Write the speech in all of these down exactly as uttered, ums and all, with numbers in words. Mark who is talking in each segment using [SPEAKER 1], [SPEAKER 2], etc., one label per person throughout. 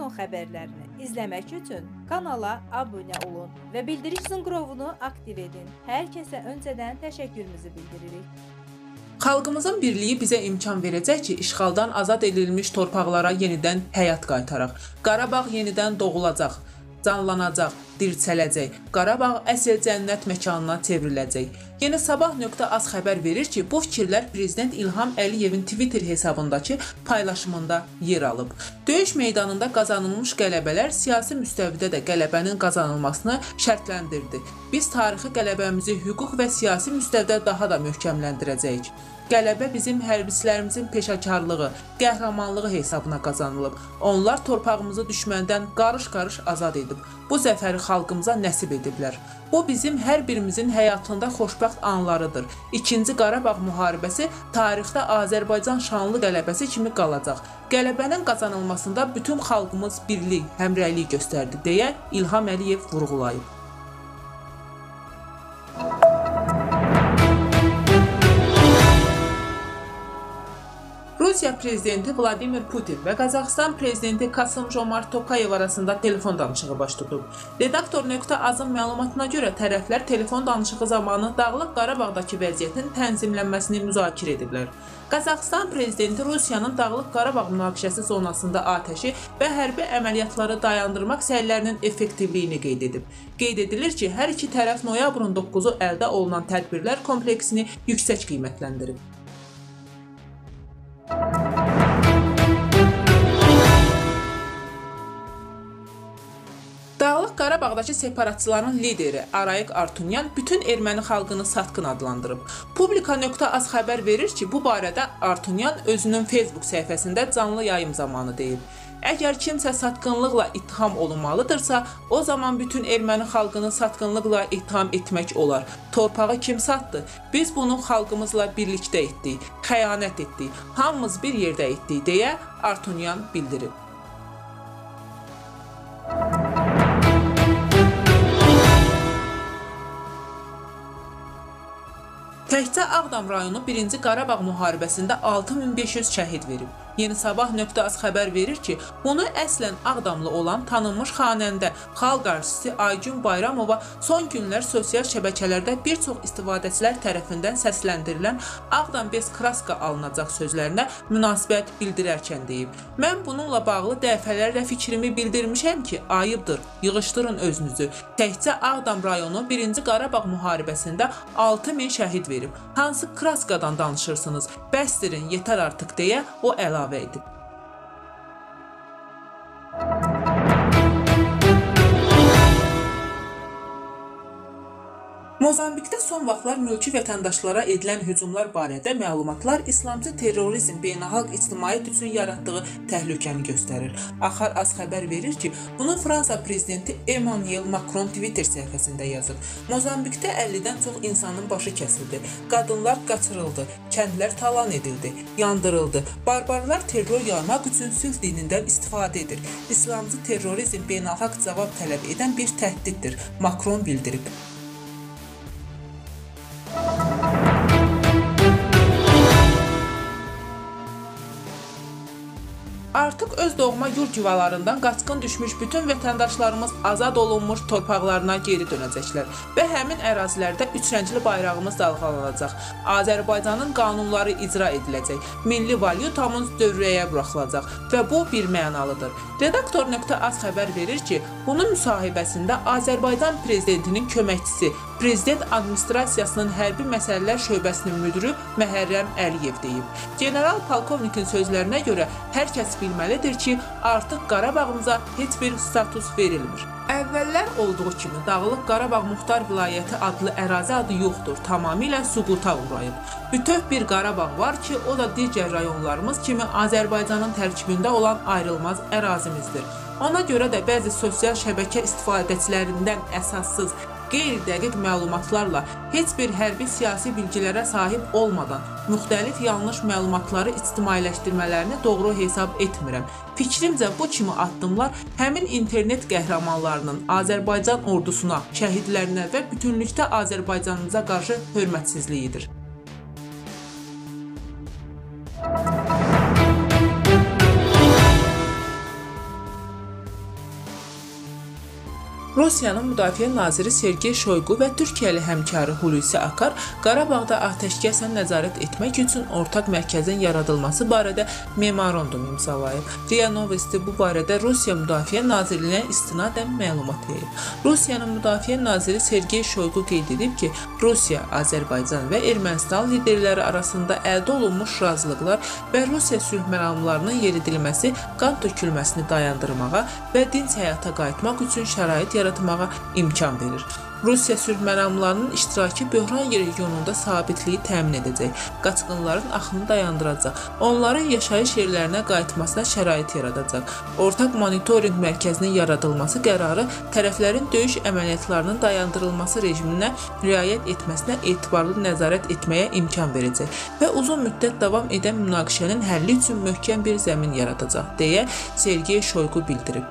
[SPEAKER 1] son xəbərlərini izləmək üçün kanala abunə olun və bildiriş zınqrovunu aktiv edin. Hər kəsə öncədən təşəkkürümüzü bildiririk.
[SPEAKER 2] Xalqımızın birliyi bizə imkan verəcək ki, işğaldan azad edilmiş torpaqlara yenidən həyat qaytaraq. Qarabağ yenidən doğulacaq, canlanacaq, dirçələcək. Qarabağ əsl cənnət məkanına çevriləcək. Yeni Sabah nöqtə az xəbər verir ki, bu fikirlər Prezident İlham Əliyevin Twitter hesabındakı paylaşımında yer alıb. Döyüş meydanında qazanılmış qələbələr siyasi müstəvidə də qələbənin qazanılmasını şərtləndirdi. Biz tarixi qələbəmizi hüquq və siyasi müstəvidə daha da möhkəmləndirəcəyik. Qələbə bizim hərbiçilərimizin peşəkarlığı, qəhrəmanlığı hesabına qazanılıb. Onlar torpağımızı düşməndən qarış-qarış azad edib. Bu zəfəri xalqımıza nəsib ediblər. Bu bizim hər birimizin həyatında xoşbəxt anlarıdır. İkinci Qarabağ müharibəsi tarixdə Azərbaycan şanlı qələbəsi kimi qalacaq. Qələbənin qazanılmasında bütün xalqımız birlik, həmrəylik göstərdi deyə İlham Əliyev vurğulayıb. Rusiya prezidenti Vladimir Putin və Qazaxıstan prezidenti Kasım-Jomart Tokayev arasında telefon danışığı baş tutub. Redaktor nöqtə azın məlumatına görə tərəflər telefon danışığı zamanı Dağlıq Qarabağdakı vəziyyətin tənzimlənməsini müzakirə ediblər. Qazaxıstan prezidenti Rusiyanın Dağlıq Qarabağ münaqişəsi zonasında atəşi və hərbi əməliyyatları dayandırmaq səylərinin effektivliyini qeyd edib. Qeyd edilir ki, hər iki tərəf noyabrın doqquzu əldə olunan tədbirlər kompleksini yüksək qiymətləndirib. Dağlıq Qarabağdakı separatçıların lideri Arayik Artunyan bütün erməni xalqını satqın adlandırıb. Publika nöqtə az xəbər verir ki, bu barədə Artunyan özünün Facebook səhifəsində canlı yayım zamanı deyib. Əgər kimsə satqınlıqla ittiham olunmalıdırsa, o zaman bütün erməni xalqını satqınlıqla ittiham etmək olar. Torpağı kim satdı? Biz bunu xalqımızla birlikdə etdik, xəyanət etdik, hamımız bir yerdə etdik deyə Artunyan bildirib. Təkcə Ağdam rayonu birinci Qarabağ müharibəsində altı min beş yüz şəhid verib. Yeni Sabah nöqtə az xəbər verir ki, bunu əslən Ağdamlı olan tanınmış xanəndə, xalq artisti Aygün Bayramova son günlər sosial şəbəkələrdə bir çox istifadəçilər tərəfindən səsləndirilən Ağdam bez kraska alınacaq sözlərinə münasibət bildirərkən deyib. Mən bununla bağlı dəfələrlə fikrimi bildirmişəm ki, ayıbdır, yığışdırın özünüzü. Təkcə Ağdam rayonu birinci Qarabağ müharibəsində altı min şəhid verib. Hansı kraskadan danışırsınız? Bəsdirin, yetər artıq deyə o əlavə edib. Mozambikdə son vaxtlar mülki vətəndaşlara edilən hücumlar barədə məlumatlar İslamcı terrorizm beynəlxalq ictimaiyyət üçün yaratdığı təhlükəni göstərir. Axar az xəbər verir ki, bunu Fransa prezidenti Emmanuel Macron Twitter səhifəsində yazıb. Mozambikdə əllidən çox insanın başı kəsildi, qadınlar qaçırıldı, kəndlər talan edildi, yandırıldı. Barbarlar terror yaymaq üçün sülh dinindən istifadə edir. İslamcı terrorizm beynəlxalq cavab tələb edən bir təhdiddir, Macron bildirib. Artıq öz doğma yurd yuvalarından qaçqın düşmüş bütün vətəndaşlarımız azad olunmuş torpaqlarına geri dönəcəklər və həmin ərazilərdə üç rəngli bayrağımız dalğalanacaq. Azərbaycanın qanunları icra ediləcək, milli valyutamız dövrəyə buraxılacaq və bu bir mənalıdır. Redaktor nöqtə az xəbər verir ki, bunun müsahibəsində Azərbaycan prezidentinin köməkçisi, Prezident Administrasiyasının Hərbi Məsələlər Şöbəsinin müdürü Məhərrəm Əliyev deyib. General Polkovnikin sözlərinə görə hər kəs bilməlidir ki, artıq Qarabağımıza heç bir status verilmir. Əvvəllər olduğu kimi Dağlıq Qarabağ Muxtar Vilayəti adlı ərazi adı yoxdur, tamamilə süquta uğrayıb. Bütöv bir Qarabağ var ki, o da digər rayonlarımız kimi Azərbaycanın tərkibində olan ayrılmaz ərazimizdir. Ona görə də bəzi sosial şəbəkə istifadəçilərindən əsassız, qeyri-dəqiq məlumatlarla, heç bir hərbi siyasi bilgilərə sahib olmadan müxtəlif yanlış məlumatları ictimailəşdirmələrini doğru hesab etmirəm. Fikrimcə bu kimi addımlar həmin internet qəhrəmanlarının Azərbaycan ordusuna, şəhidlərinə və bütünlükdə Azərbaycanımıza qarşı hörmətsizliyidir. Rusiyanın Müdafiə naziri Sergey Shoygu və Türkiyəli həmkarı Hulusi Akar Qarabağda atəşkəsə nəzarət etmək üçün ortaq mərkəzin yaradılması barədə memorandum imzalayıb. RIA Novosti bu barədə Rusiya Müdafiə Nazirliyinə istinadən məlumat verib. Rusiyanın Müdafiə naziri Sergey Shoygu qeyd edib ki, Rusiya, Azərbaycan və Ermənistan liderləri arasında əldə olunmuş razılıqlar və Rusiya sülh məramlarının yeridilməsi qan tökülməsini dayandırmağa və dinc həyata qayıtmaq üçün şərait yaratmağa imkan verir. Rusiya sülh məramlarının iştirakı böhran regionunda sabitliyi təmin edəcək, qaçqınların axını dayandıracaq, onların yaşayış yerlərinə qayıtmasına şərait yaradacaq. Ortaq monitorinq mərkəzinin yaradılması qərarı tərəflərin döyüş əməliyyatlarının dayandırılması rejiminə riayət etməsinə etibarlı nəzarət etməyə imkan verəcək və uzun müddət davam edən münaqişənin həlli üçün möhkəm bir zəmin yaradacaq, deyə Sergey Shoygu bildirib.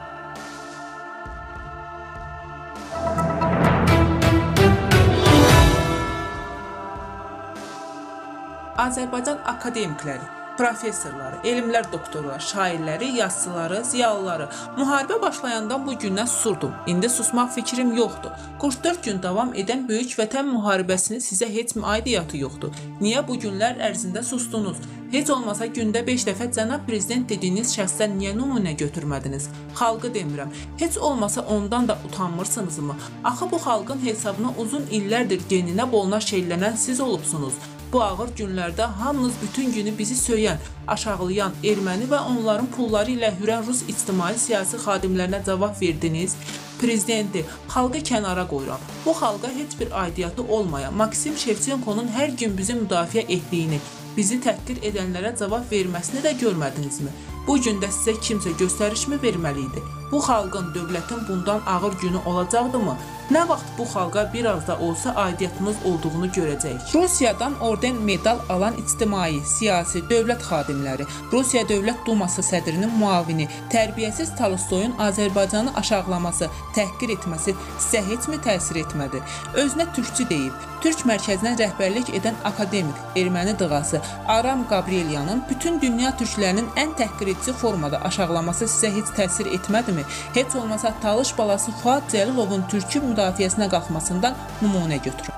[SPEAKER 2] Azərbaycan akademikləri, professorları, elmlər doktorları, şairləri, yazıçıları, ziyalıları müharibə başlayandan bu gündən susurdum. İndi susmaq fikrim yoxdur. qırx dörd gün davam edən böyük vətən müharibəsinin sizə heç mi aidiyyatı yoxdur? Niyə bu günlər ərzində sustunuz? Heç olmasa gündə beş dəfə cənab prezident dediyiniz şəxsdən niyə nümunə götürmədiniz? Xalqı demirəm. Heç olmasa ondan da utanmırsınızmı? Axı bu xalqın hesabına uzun illərdir geninə boluna şeylənən siz olubsunuz. Bu ağır günlərdə hamınız bütün günü bizi söyən, aşağılayan erməni və onların pulları ilə hürən Rus ictimai siyasi xadimlərinə cavab verdiniz. Prezidenti, xalqı kənara qoyuram. Bu xalqa heç bir aidiyyatı olmayan Maksim Şevçenkonun hər gün bizi müdafiə etdiyini, bizi təhqir edənlərə cavab verməsini də görmədinizmi? Bu gün də sizə kimsə göstərişmi verməli idi? Bu xalqın, dövlətin bundan ağır günü olacaqdımı? Nə vaxt bu xalqa biraz da olsa aidiyyatınız olduğunu görəcəyik. Rusiyadan orden medal alan ictimai, siyasi, dövlət xadimləri, Rusiya Dövlət Duması sədrinin muavini, tərbiyəsiz Tolstoyun Azərbaycanı aşağılaması, təhqir etməsi sizə heç mi təsir etmədi? Özünə türkçü deyib, Türk mərkəzinə rəhbərlik edən akademik, erməni dığası Aram Gabrielyanın bütün dünya türklərinin ən təhqiredici formada aşağılaması sizə heç təsir etmədimi? Heç olmasa Talış balası Fuad Cəlilovun türkü müdafiəsinə qalxmasından nümunə götürün.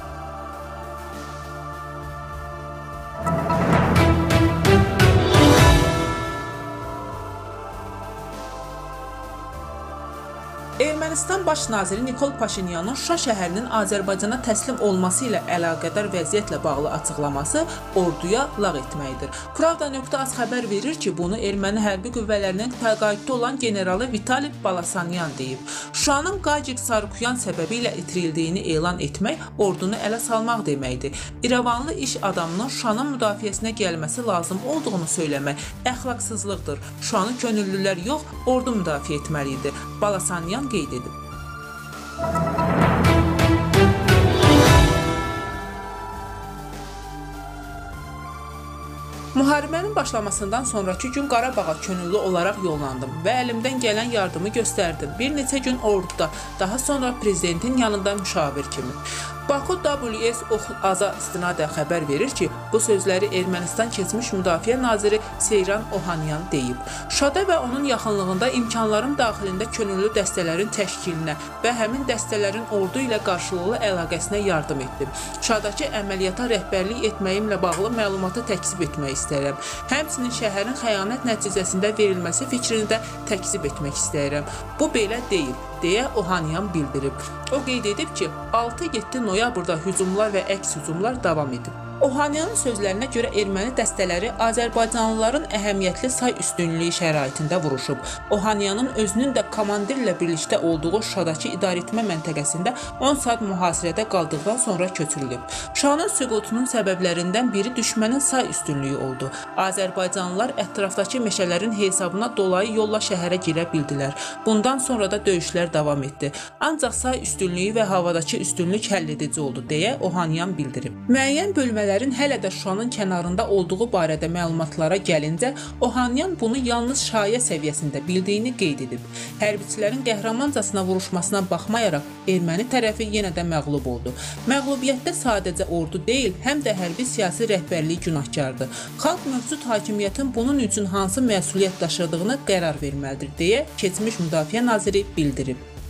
[SPEAKER 2] Ermənistan Baş naziri Nikol Paşinyanın Şuşa şəhərinin Azərbaycana təslim olması ilə əlaqədar vəziyyətlə bağlı açıqlaması orduya lağ etməkdir. Pravda.az xəbər verir ki, bunu erməni hərbi qüvvələrinin təqaüddə olan generalı Vitali Balasanyan deyib. Şuşanın Qajik Sarkisyan səbəbi ilə itirildiyini elan etmək ordunu ələ salmaq deməkdir. İrəvanlı iş adamının Şuşanın müdafiəsinə gəlməsi lazım olduğunu söyləmək əxlaqsızlıqdır. Şuşanı könüllülər yox, ordu müdafiə etməlidir. Balasanyan qeyd edib. Müharibənin başlamasından sonraki gün Qarabağa könüllü olaraq yollandım və əlimdən gələn yardımı göstərdim. Bir neçə gün orduda, daha sonra prezidentin yanında müşavir kimi. Baku W S Ox-Aza istinadən xəbər verir ki, bu sözləri Ermənistan keçmiş müdafiə naziri Seyran Ohanyan deyib. Şuşada və onun yaxınlığında imkanların daxilində könüllü dəstələrin təşkilinə və həmin dəstələrin ordu ilə qarşılıqlı əlaqəsinə yardım etdim. Şuşadakı əməliyyata rəhbərlik etməyimlə bağlı məlumatı təkzib etmək istəyirəm. Həmçinin şəhərin xəyanət nəticəsində verilməsi fikrini də təkzib etmək istəyirəm. Bu belə deyil, deyə Ohanyan bildirib. O qeyd edib ki, altı yeddi noyabrda hücumlar və əks hücumlar davam edib. Ohanyanın sözlərinə görə erməni dəstələri Azərbaycanlıların əhəmiyyətli say üstünlüyü şəraitində vuruşub. Ohanyanın özünün də komandirlə birlikdə olduğu Şuşadakı idarəetmə məntəqəsində on saat mühasirədə qaldıqdan sonra köçürülüb. Şuşanın süqutunun səbəblərindən biri düşmənin say üstünlüyü oldu. Azərbaycanlılar ətrafdakı meşələrin hesabına dolayı yolla şəhərə girə bildilər. Bundan sonra da döyüşlər davam etdi. Ancaq say üstünlüyü və havadakı üstünlük həlledici oldu, deyə Ohanyan bildirib. Müəyyən bölmələr hələ də Şuşanın kənarında olduğu barədə məlumatlara gəlincə, Ohanyan bunu yalnız şayə səviyyəsində bildiyini qeyd edib. Hərbiçilərin qəhrəmancasına vuruşmasına baxmayaraq, erməni tərəfi yenə də məğlub oldu. Məğlubiyyətdə sadəcə ordu deyil, həm də hərbi siyasi rəhbərlik günahkardır. Xalq mövcud hakimiyyətin bunun üçün hansı məsuliyyət daşıdığını qərar verməlidir, deyə keçmiş müdafiə naziri bildirib.